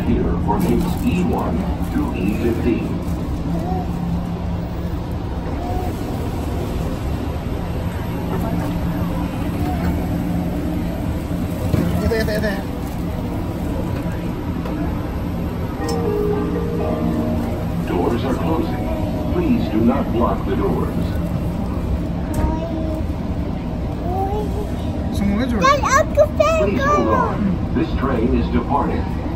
here for gates E1 through E15. Doors are closing. Please do not block the doors. Please hold on. This train is departing.